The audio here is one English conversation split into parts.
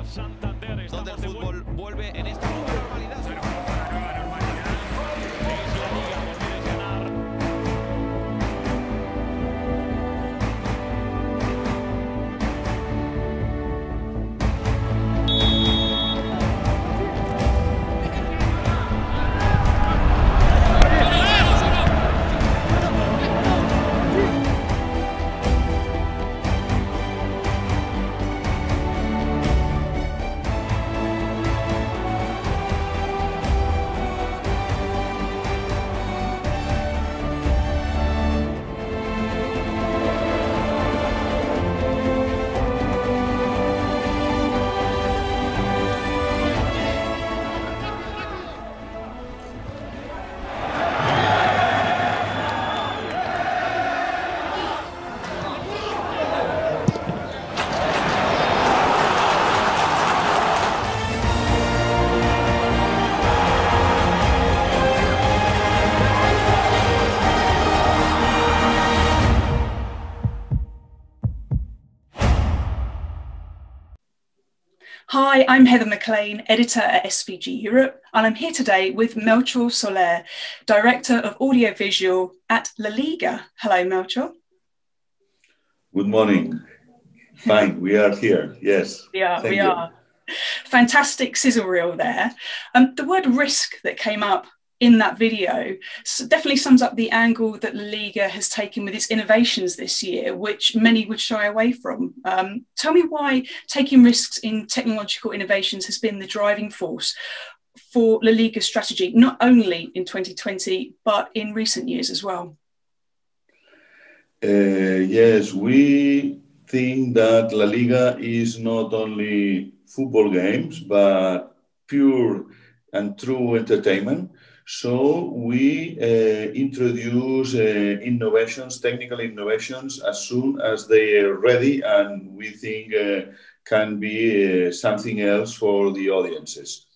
donde el fútbol vuelve en esta nueva normalidad. Hi, I'm Heather McLean, editor at SVG Europe, and I'm here today with Melchor Soler, Director of Audiovisual at La Liga. Hello, Melchor. Good morning. Fine, we are here, yes. We are. Fantastic sizzle reel there. The word risk that came up in that video definitely sums up the angle that La Liga has taken with its innovations this year, which many would shy away from. Tell me why taking risks in technological innovations has been the driving force for La Liga's strategy, not only in 2020, but in recent years as well. Yes, we think that La Liga is not only football games, but pure and true entertainment. So we introduce innovations, technical innovations, as soon as they are ready and we think can be something else for the audiences.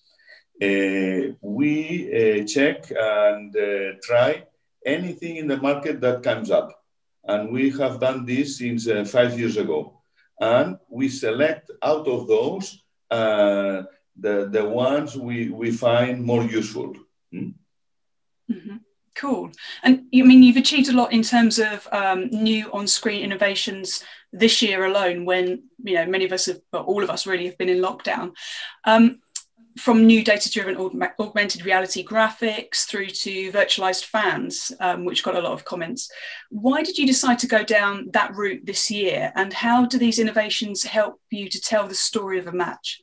We check and try anything in the market that comes up. And we have done this since 5 years ago. And we select out of those the ones we find more useful. Mm-hmm. Cool. And you've achieved a lot in terms of new on-screen innovations this year alone, when many of us all of us really have been in lockdown. From new data-driven augmented reality graphics through to virtualized fans, which got a lot of comments. Why did you decide to go down that route this year? And how do these innovations help you to tell the story of a match?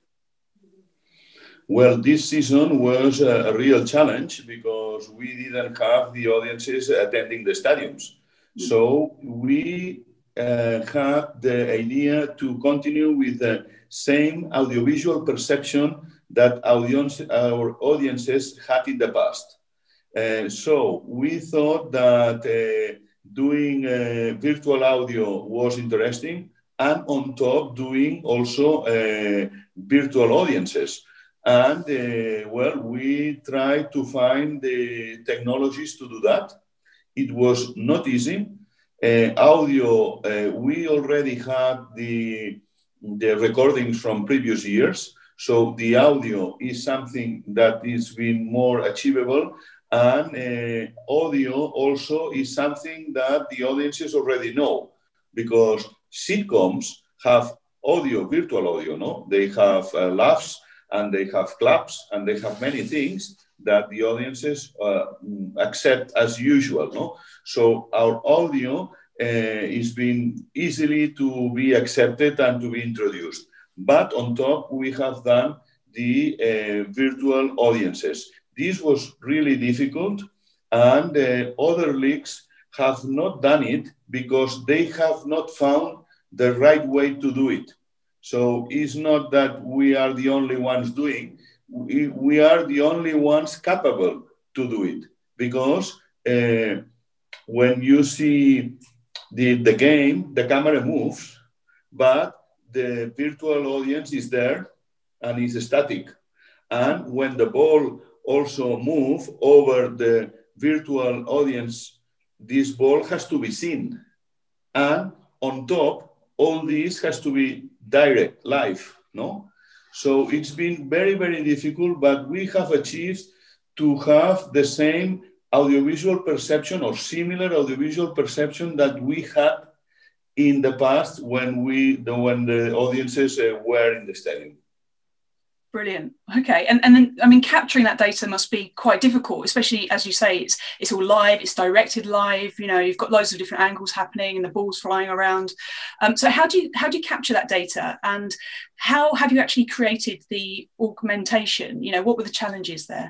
Well, this season was a real challenge because we didn't have the audiences attending the stadiums. So we had the idea to continue with the same audiovisual perception that our audiences had in the past. So we thought that doing virtual audio was interesting, and on top doing also virtual audiences. And well, we tried to find the technologies to do that. It was not easy. Audio, we already had the recordings from previous years. So the audio is something that is been more achievable. And audio also is something that the audiences already know, because sitcoms have audio, virtual audio, no? They have laughs, and they have claps, and they have many things that the audiences accept as usual, no? So our audio is being easily to be accepted and to be introduced. But on top, we have done the virtual audiences. This was really difficult, and other leagues have not done it because they have not found the right way to do it. So it's not that we are the only ones doing, we are the only ones capable to do it. Because when you see the game, the camera moves, but the virtual audience is there and is static. And when the ball also moves over the virtual audience, this ball has to be seen. And on top, all this has to be direct, live, no? So it's been very, very difficult, but we have achieved to have the same audiovisual perception or similar audiovisual perception that we had in the past when the audiences were in the stadium. Brilliant. Okay, and then I mean, capturing that data must be quite difficult, especially as you say, it's all live, it's directed live. You know, you've got loads of different angles happening, and the ball's flying around. So how do you capture that data, and how have you actually created the augmentation? You know, what were the challenges there?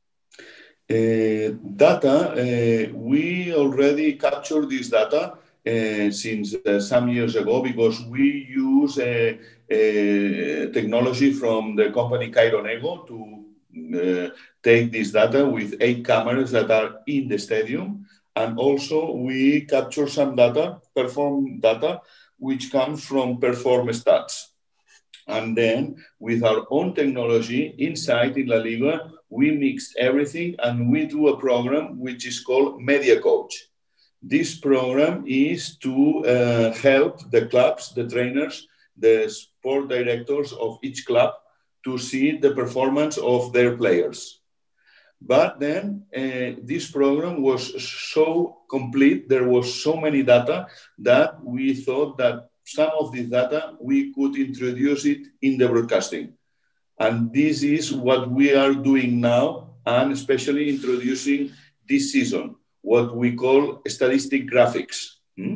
Data. We already captured this data since some years ago because we use technology from the company Kaironego to take this data with 8 cameras that are in the stadium. And also we capture some data, perform data, which comes from Perform Stats. And then with our own technology inside in La Liga, we mix everything and we do a program which is called Media Coach. This program is to help the clubs, the trainers, the sport directors of each club to see the performance of their players. But then this program was so complete, there was so many data that we thought that some of this data, we could introduce it in the broadcasting. And this is what we are doing now, and especially introducing this season, what we call statistic graphics.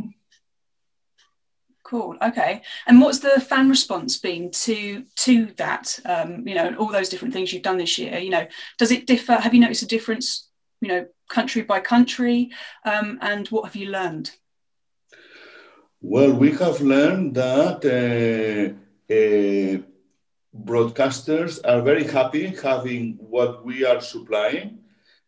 Cool. Okay. And what's the fan response been to that? You know, and all those different things you've done this year. You know, does it differ? Have you noticed a difference? You know, country by country, and what have you learned? Well, we have learned that broadcasters are very happy having what we are supplying.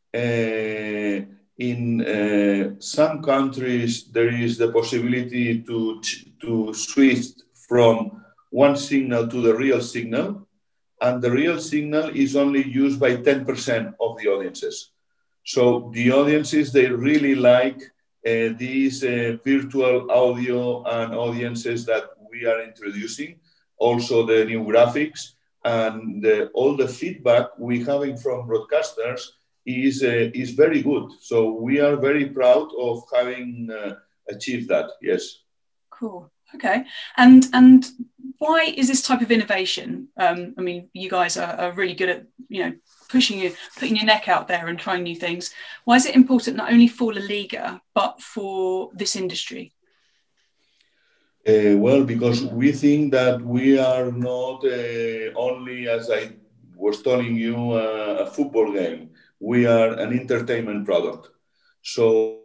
In some countries, there is the possibility to switch from one signal to the real signal, and the real signal is only used by 10% of the audiences. So the audiences, they really like these virtual audio and audiences that we are introducing, also the new graphics, and all the feedback we're having from broadcasters is very good. So we are very proud of having achieved that. Yes. Cool. Okay. And why is this type of innovation? I mean, you guys are really good at, you know, putting your neck out there and trying new things. Why is it important not only for La Liga but for this industry? Well, because we think that we are not only, as I was telling you, a football game. We are an entertainment product. So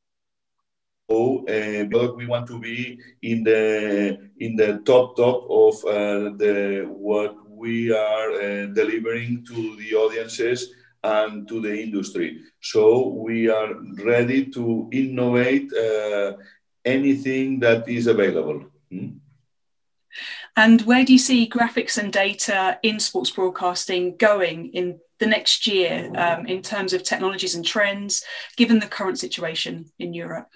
we want to be in the top of what we are delivering to the audiences and to the industry. So we are ready to innovate anything that is available. And where do you see graphics and data in sports broadcasting going in the next year in terms of technologies and trends, given the current situation in Europe?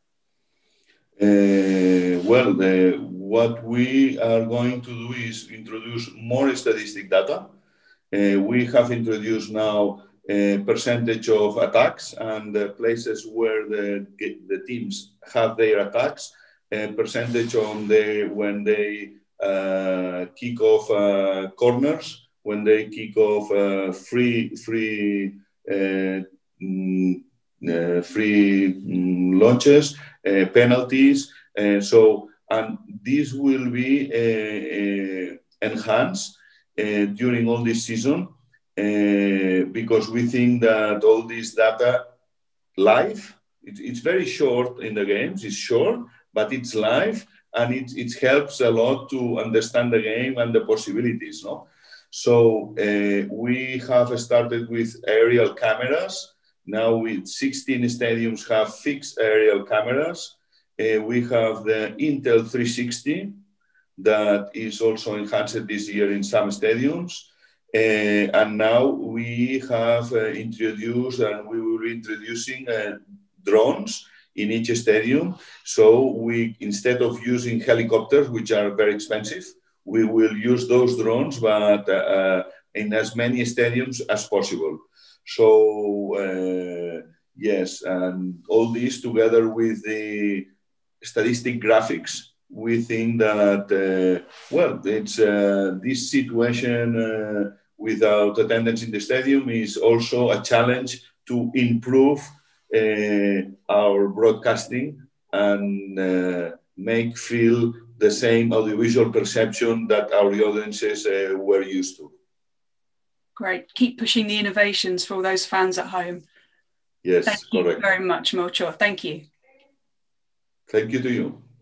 What we are going to do is introduce more statistic data. We have introduced now a percentage of attacks and the places where the teams have their attacks, a percentage on when they kick off corners, when they kick off free launches, penalties. And this will be enhanced during all this season because we think that all this data live, it's very short in the games, it's short, but it's live, and it helps a lot to understand the game and the possibilities. No? So we have started with aerial cameras. Now with 16 stadiums have fixed aerial cameras. We have the Intel 360 that is also enhanced this year in some stadiums. And now we have introduced, and we will be introducing drones in each stadium. So we, instead of using helicopters, which are very expensive, we will use those drones, but in as many stadiums as possible. So yes, and all this together with the statistic graphics, we think that it's this situation without attendance in the stadium is also a challenge to improve our broadcasting and make feel the same audiovisual perception that our audiences were used to. Great. Keep pushing the innovations for all those fans at home. Yes, Thank correct. you very much, Melchor. Thank you. Thank you to you.